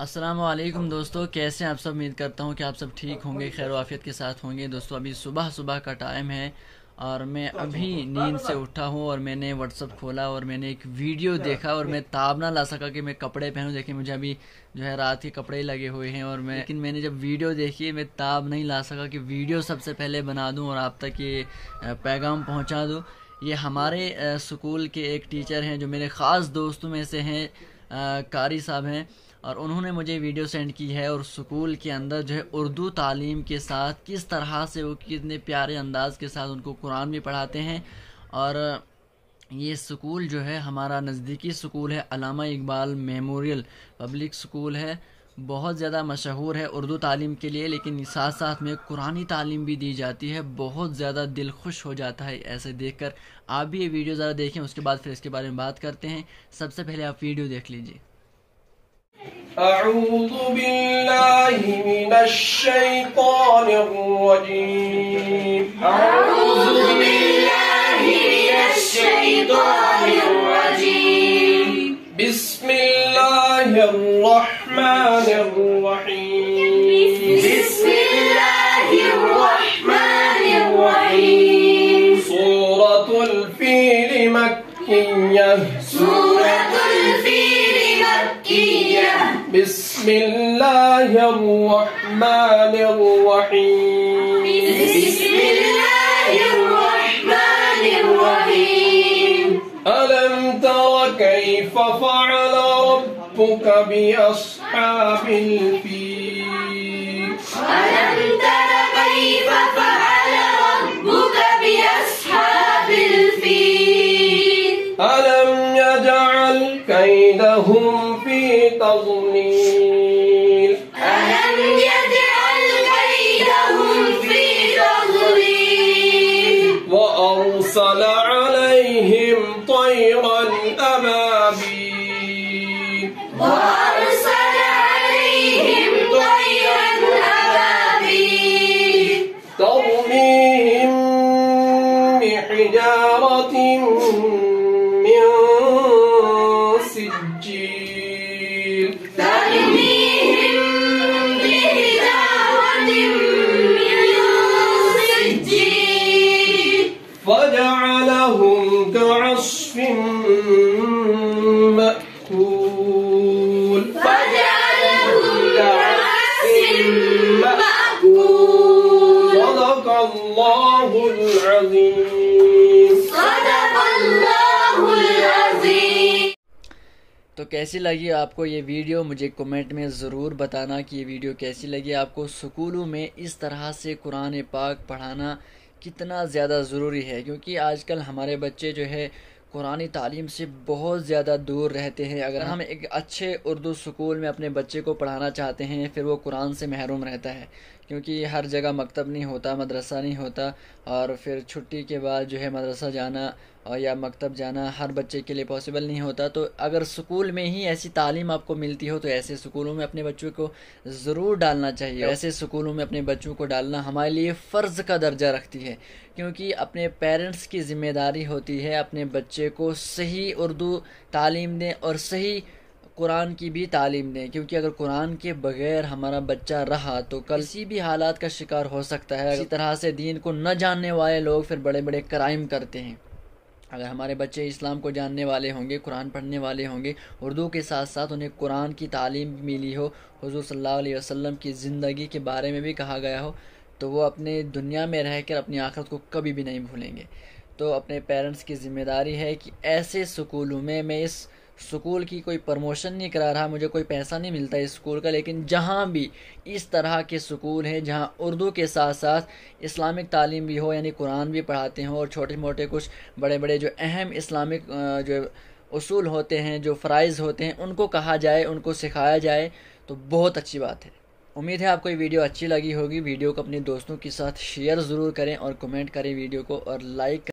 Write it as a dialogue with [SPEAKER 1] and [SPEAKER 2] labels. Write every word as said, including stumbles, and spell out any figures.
[SPEAKER 1] अस्सलाम वालेकुम दोस्तों, कैसे हैं आप सब। उम्मीद करता हूं कि आप सब ठीक होंगे, खैर आफियत के साथ होंगे। दोस्तों अभी सुबह सुबह का टाइम है और मैं अभी नींद से उठा हूं और मैंने व्हाट्सअप खोला और मैंने एक वीडियो देखा और मैं ताब ना ला सका कि मैं कपड़े पहनूं। देखिए मुझे अभी जो है रात के कपड़े लगे हुए हैं और मैं लेकिन मैंने जब वीडियो देखी मैं ताब नहीं ला सका कि वीडियो सबसे पहले बना दूं और आप तक ये पैगाम पहुंचा दूं। ये हमारे स्कूल के एक टीचर हैं जो मेरे ख़ास दोस्तों में से हैं, कारी साहब हैं, और उन्होंने मुझे वीडियो सेंड की है। और स्कूल के अंदर जो है उर्दू तालीम के साथ किस तरह से वो कितने प्यारे अंदाज के साथ उनको कुरान भी पढ़ाते हैं। और ये स्कूल जो है हमारा नज़दीकी स्कूल है, Allama Iqbal memorial public school है, बहुत ज़्यादा मशहूर है उर्दू तालीम के लिए, लेकिन साथ साथ में कुरानी तालीम भी दी जाती है। बहुत ज़्यादा दिल खुश हो जाता है ऐसे देखकर। आप भी ये वीडियो ज़रा देखें, उसके बाद फिर इसके बारे में बात करते हैं। सबसे पहले आप वीडियो देख लीजिए।
[SPEAKER 2] अऊज़ु बिल्लाहि मिनश शैतानिर रजीम।
[SPEAKER 3] अऊज़ु बिल्लाहि मिनश शैतानिर रजीम।
[SPEAKER 2] बिस्मिल्लाहिर रहमानिर रहीम।
[SPEAKER 3] बिस्मिल्लाहिर रहमानिर रहीम।
[SPEAKER 2] सूरतुल फील मक्किय्यह।
[SPEAKER 3] सूरतुल फील मक्किय्यह।
[SPEAKER 2] बिस्मिल्लाहिर रहमानिर रहीम।
[SPEAKER 3] बिस्मिल्लाहिर रहमानिर रहीम।
[SPEAKER 2] अलम तर कैफ फ़अल रब्बुका बिअस्हाबिल फील।
[SPEAKER 3] अलम तर कैफ फ़अल रब्बुका बिअस्हाबिल फील।
[SPEAKER 2] अलम यजअल कैदहुम फी तज़लील।
[SPEAKER 3] अलम यजअल कैदहुम फी तज़लील।
[SPEAKER 2] व अरसल अलैहिम तयरन अबाबील।
[SPEAKER 3] وأرسل عليهم طيرا أبابيل
[SPEAKER 2] ترميهم بحجارة من سجيل.
[SPEAKER 3] ترميهم بحجارة من سجيل
[SPEAKER 2] فجعلهم كعصف مأكول.
[SPEAKER 3] فجعلهم كعصف مأكول.
[SPEAKER 2] صدق الله العظيم.
[SPEAKER 3] صدق الله العظيم.
[SPEAKER 1] तो कैसी लगी आपको ये वीडियो, मुझे कमेंट में ज़रूर बताना कि ये वीडियो कैसी लगी आपको। स्कूलों में इस तरह से कुरान पाक पढ़ाना कितना ज़्यादा ज़रूरी है, क्योंकि आजकल हमारे बच्चे जो है कुरानी तालीम से बहुत ज़्यादा दूर रहते हैं। अगर हम एक अच्छे उर्दू स्कूल में अपने बच्चे को पढ़ाना चाहते हैं फिर वो कुरान से महरूम रहता है, क्योंकि हर जगह मकतब नहीं होता, मदरसा नहीं होता, और फिर छुट्टी के बाद जो है मदरसा जाना और या मकतब जाना हर बच्चे के लिए पॉसिबल नहीं होता। तो अगर स्कूल में ही ऐसी तालीम आपको मिलती हो तो ऐसे स्कूलों में अपने बच्चों को ज़रूर डालना चाहिए। ऐसे स्कूलों में अपने बच्चों को डालना हमारे लिए फ़र्ज़ का दर्जा रखती है, क्योंकि अपने पेरेंट्स की ज़िम्मेदारी होती है अपने बच्चे को सही उर्दू तालीम दें और सही कुरान की भी तालीम दें, क्योंकि अगर कुरान के बगैर हमारा बच्चा रहा तो कल किसी भी हालात का शिकार हो सकता है। इसी तरह से दीन को न जानने वाले लोग फिर बड़े बड़े क्राइम करते हैं। अगर हमारे बच्चे इस्लाम को जानने वाले होंगे, कुरान पढ़ने वाले होंगे, उर्दू के साथ साथ उन्हें कुरान की तालीम भी मिली हो, हुज़ूर सल्लल्लाहु अलैहि वसल्लम की ज़िंदगी के बारे में भी कहा गया हो, तो वो अपने दुनिया में रहकर अपनी आखिरत को कभी भी नहीं भूलेंगे। तो अपने पेरेंट्स की ज़िम्मेदारी है कि ऐसे स्कूलों में, मैं इस स्कूल की कोई प्रमोशन नहीं करा रहा, मुझे कोई पैसा नहीं मिलता इस स्कूल का, लेकिन जहाँ भी इस तरह के स्कूल हैं जहाँ उर्दू के साथ साथ इस्लामिक तालीम भी हो, यानी कुरान भी पढ़ाते हों और छोटे मोटे कुछ बड़े बड़े जो अहम इस्लामिक जो उसूल होते हैं, जो फ़राइज़ होते हैं, उनको कहा जाए, उनको सिखाया जाए तो बहुत अच्छी बात है। उम्मीद है आपको ये वीडियो अच्छी लगी होगी। वीडियो को अपने दोस्तों के साथ शेयर ज़रूर करें और कमेंट करें वीडियो को और लाइक